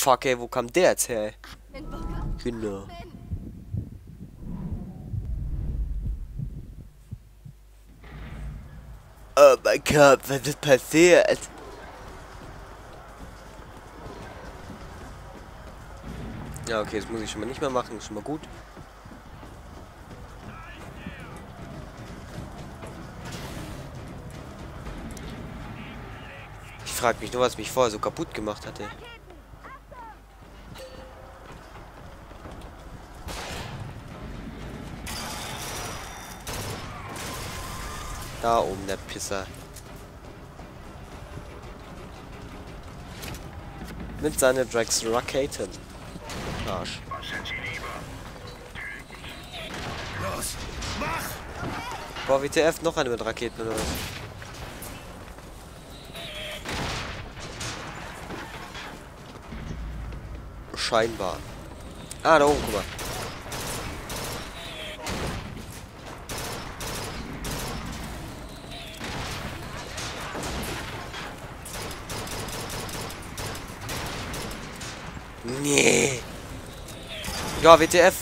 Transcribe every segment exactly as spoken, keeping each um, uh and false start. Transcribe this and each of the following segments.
fuck, ey, wo kam der jetzt her? Genau. Oh mein Gott, was ist passiert? Ja, okay, das muss ich schon mal nicht mehr machen, ist schon mal gut. Ich frage mich nur, was mich vorher so kaputt gemacht hatte. Da oben, der Pisser. Mit seinen Drax Raketen. Arsch. Los, mach! Boah, W T F, noch eine mit Raketen oder was? Scheinbar. Ah, da oben, guck mal. Nee. Ja, W T F.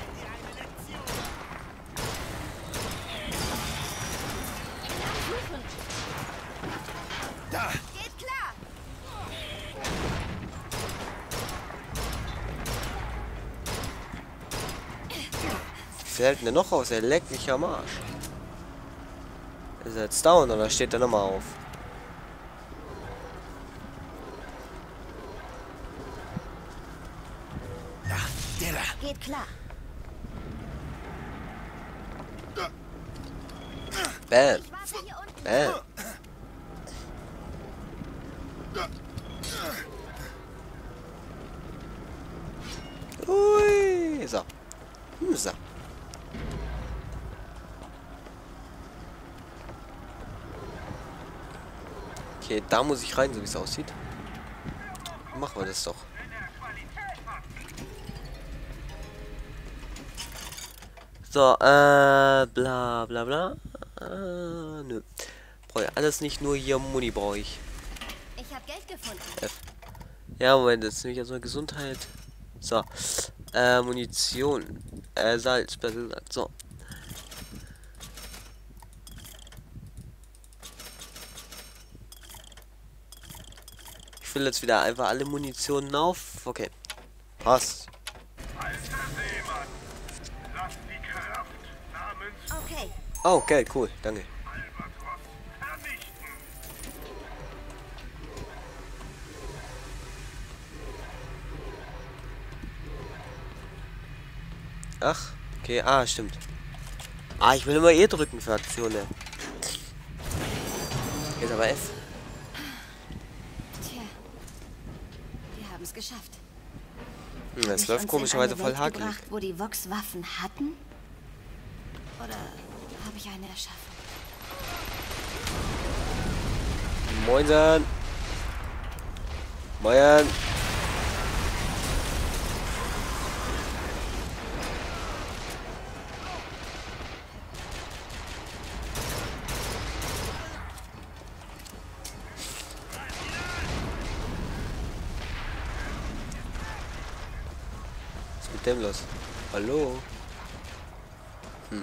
Da! Geht klar. Wie viel hält denn der noch raus? Er leckt mich am Arsch. Ist er jetzt down oder steht er nochmal auf? Da, der da! Geht klar. Bam. Ich warte hier unten. Bam. Ui. So. Hm, so. Okay, da muss ich rein, so wie es aussieht. Machen wir das doch. So, äh, bla bla bla. Äh, nö. Brauche ich alles nicht, nur hier Muni brauche ich. Ich habe Geld gefunden. F. Ja, Moment, jetzt nehme ich erstmal Gesundheit. So. Äh, Munition. Äh, Salz, besser gesagt. So. Ich fülle jetzt wieder einfach alle Munitionen auf. Okay. Passt. Okay. Oh, okay, cool. Danke. Ach, okay, ah, stimmt. Ah, ich will immer E drücken für Aktionen. Jetzt aber F. Tja. Wir haben es geschafft. Hm, Hab es ich läuft uns komischerweise in eine voll Welt hakelig. gebracht, wo die Vox Waffen hatten? Oder habe ich eine erschaffen? Moin. Moin. Was ist mit dem los? Hallo? Hm.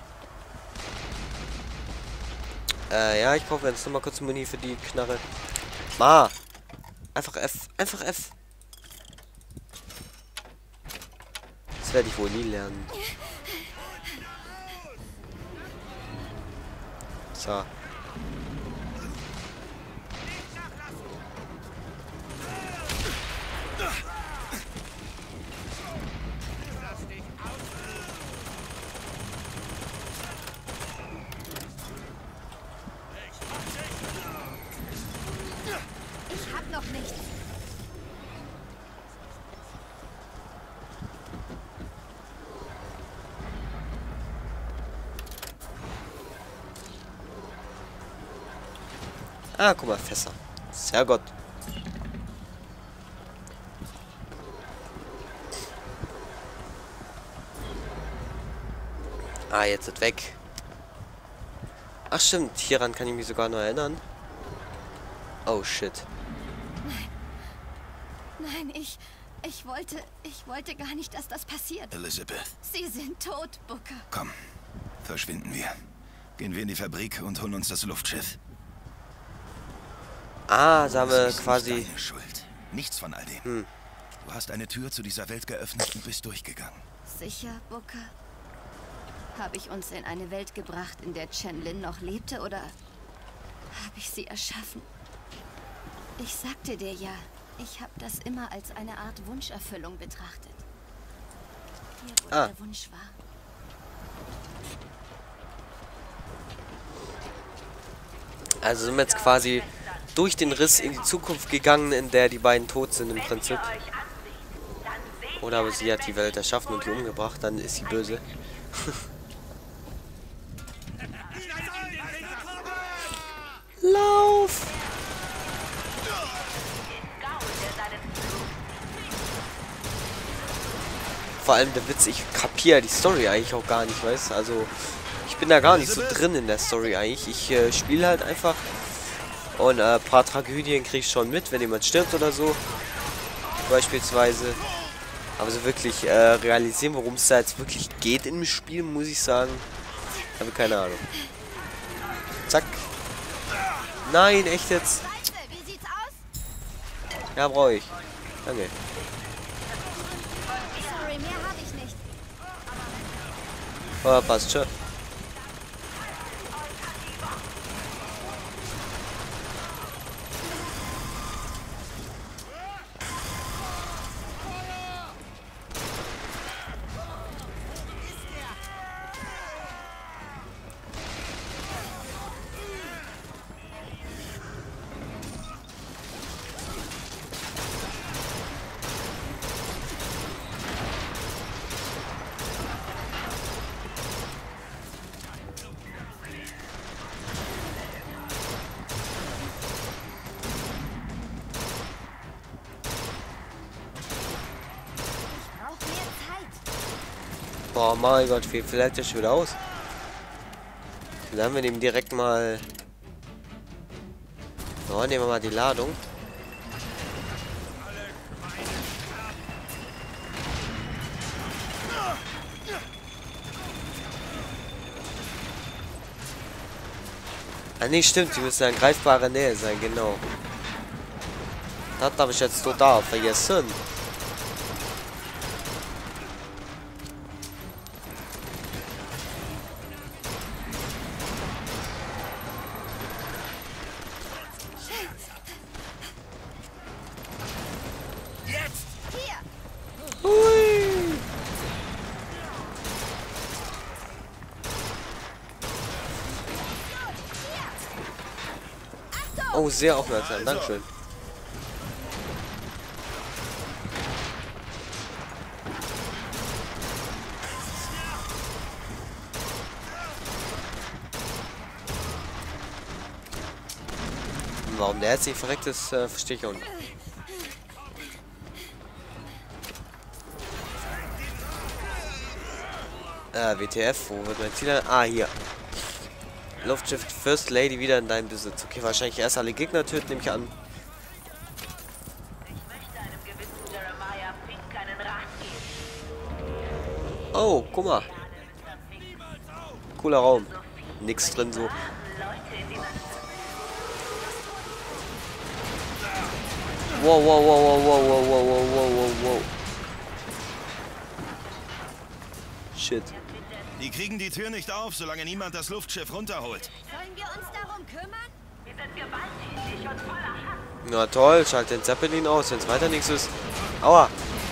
Äh, ja, ich brauche jetzt noch mal kurz Muni für die Knarre. Ma! Einfach F. Einfach F. Das werde ich wohl nie lernen. So. Ich hab noch nichts. Ah, guck mal, Fässer. Sehr gut. Ah, jetzt ist weg. Ach stimmt, hieran kann ich mich sogar noch erinnern. Oh shit. Nein. Nein, ich... Ich wollte... Ich wollte gar nicht, dass das passiert. Elizabeth, Sie sind tot, Booker. komm. Verschwinden wir. Gehen wir in die Fabrik und holen uns das Luftschiff. Ah, da haben Das wir ist quasi... nicht deine Schuld. Nichts von all dem. Hm. Du hast eine Tür zu dieser Welt geöffnet und bist durchgegangen. Sicher, Booker? Habe ich uns in eine Welt gebracht, in der Chen Lin noch lebte, oder habe ich sie erschaffen? Ich sagte dir ja, ich habe das immer als eine Art Wunscherfüllung betrachtet. Hier, wo Ah. der Wunsch war. Also sind wir jetzt quasi durch den Riss in die Zukunft gegangen, in der die beiden tot sind im Prinzip. Oder aber sie hat die Welt erschaffen und die umgebracht, dann ist sie böse. Lauf! Vor allem der Witz, ich kapiere die Story eigentlich auch gar nicht, weißt du? Also, ich bin da gar nicht so drin in der Story eigentlich. Ich äh, spiele halt einfach. Und ein äh, paar Tragödien kriege ich schon mit, wenn jemand stirbt oder so. Beispielsweise. Aber so wirklich äh, realisieren, worum es da jetzt wirklich geht im Spiel, muss ich sagen. Habe keine Ahnung. Zack. Nein, echt jetzt? Wie sieht's aus? Ja, brauche ich. Danke. Sorry, mehr habe ich nicht. Oh, passt schon. Oh mein Gott, wie viel hält der schon wieder aus? Dann haben wir dem direkt mal... So, nehmen wir mal die Ladung. Ah nee, stimmt, die müssen in greifbarer Nähe sein, genau. Das habe ich jetzt total vergessen. Oh, sehr aufmerksam, dankeschön. Warum der jetzt nicht verreckt ist, äh, verstehe ich auch nicht. Äh, W T F, wo wird mein Ziel? Ah, hier. Luftschiff First Lady wieder in deinem Besitz. Okay, wahrscheinlich erst alle Gegner töten, nehme ich an. Oh, guck mal. Cooler Raum. Nix drin so. Wow, wow, wow, wow, wow, wow, wow, wow, wow, wow. Shit. Die kriegen die Tür nicht auf, solange niemand das Luftschiff runterholt. Sollen wir uns darum kümmern? Wir sind gewalttätig und voller Hass. Na toll, schalt den Zeppelin aus, wenn es weiter nichts ist. Aua.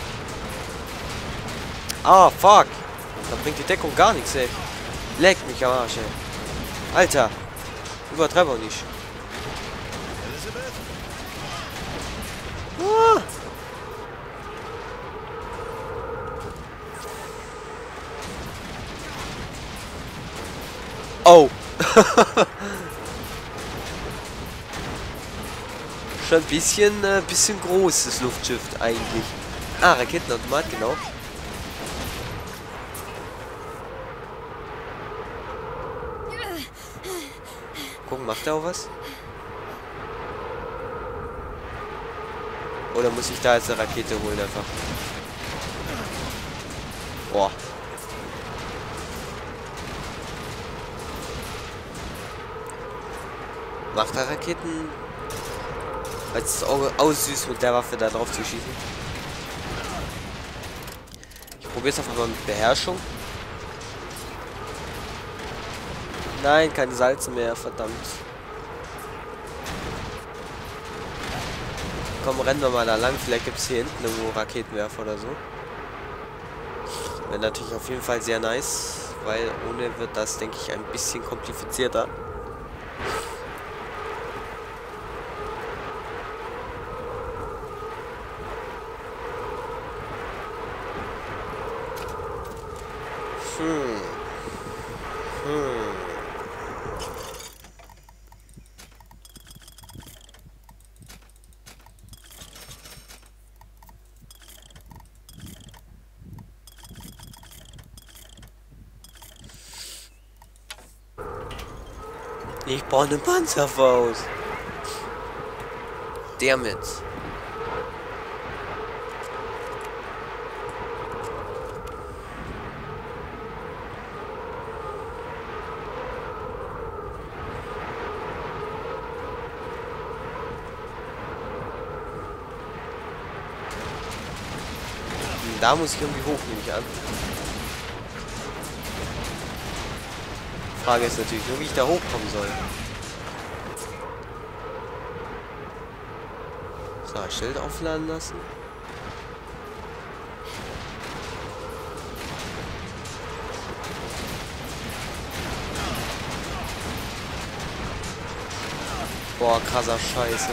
Ah, fuck. Da bringt die Deckung gar nichts, ey. Leckt mich am Arsch, ey. Alter. Übertreib auch nicht. Elizabeth? Ah. Oh. Schon ein bisschen, äh, bisschen groß, das Luftschiff eigentlich. Ah, Raketenautomat, genau. Gucken, macht er auch was? Oder muss ich da jetzt eine Rakete holen einfach? Boah. Macht er Raketen? Weil es auch aussüßt, mit der Waffe da drauf zu schießen. Ich probiere es einfach mal mit Beherrschung. Nein, keine Salze mehr, verdammt. Komm, rennen wir mal da lang. Vielleicht gibt es hier hinten irgendwo Raketenwerfer oder so. Wäre natürlich auf jeden Fall sehr nice, weil ohne wird das, denke ich, ein bisschen komplizierter. Hm. Hm. Ich brauche eine Panzerfaust. Damit. Da muss ich irgendwie hoch, nehme ich an. Frage ist natürlich nur, wie ich da hochkommen soll. So, Schild aufladen lassen. Boah, krasser Scheiße.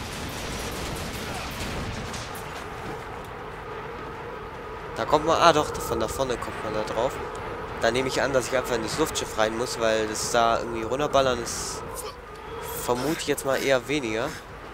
Da kommt man... Ah doch, von da vorne kommt man da drauf. Da nehme ich an, dass ich einfach in das Luftschiff rein muss, weil das da irgendwie runterballern ist... Vermute ich jetzt mal eher weniger.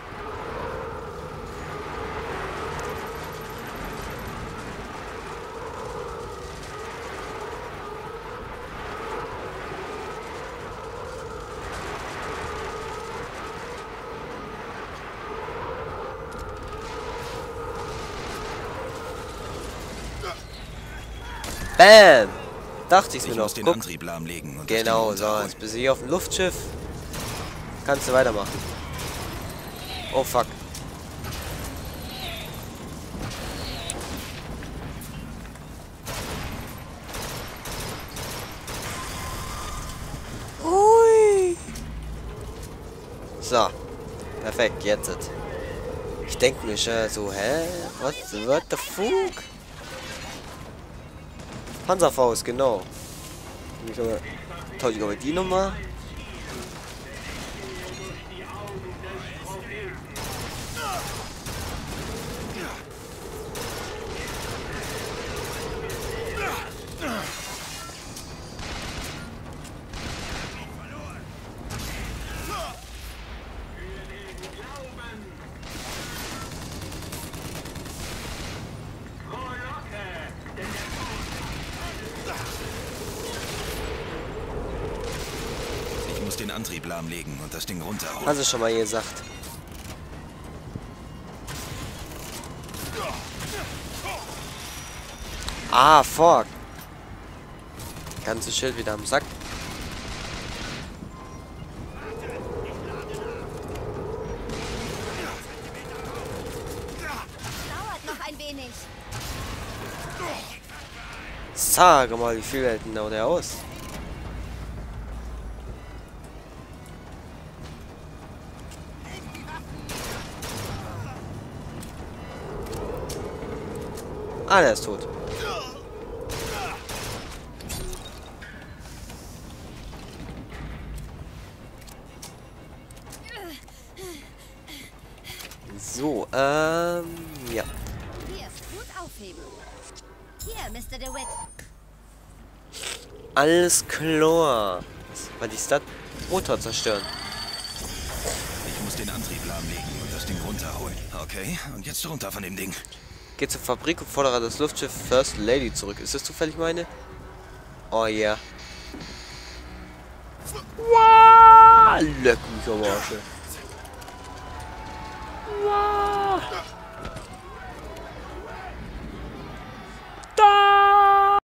Bam! Dachte ich's mir Ich noch. muss den Guck. Antrieb lahmlegen und Genau, das Ding so. runterholen. Jetzt bist du hier auf dem Luftschiff. Kannst du weitermachen. Oh fuck. Hui. So. Perfekt, jetzt. Ich denke mir schon so, hä? What, what the fuck? Panzerfaust, genau. Tausche ich aber die Nummer. Ich muss den Antrieb lahmlegen und das Ding runterholen. Hast du schon mal gesagt. Ah, fuck. Ganzes Schild wieder am Sack. Dauert noch ein wenig. Sag mal, wie viel hält denn da der aus? Ah, der ist tot. So, ähm, ja. Hier, gut aufheben. Hier, Mister DeWitt. Alles klar. Weil die Stadt Motor zerstören. Ich muss den Antrieb lahmlegen und das Ding runterholen. Okay, und jetzt runter von dem Ding. Geh zur Fabrik und fordere das Luftschiff First Lady zurück. Ist das zufällig meine? Oh ja. Yeah. Wow, leck mich am Arsch. Wow.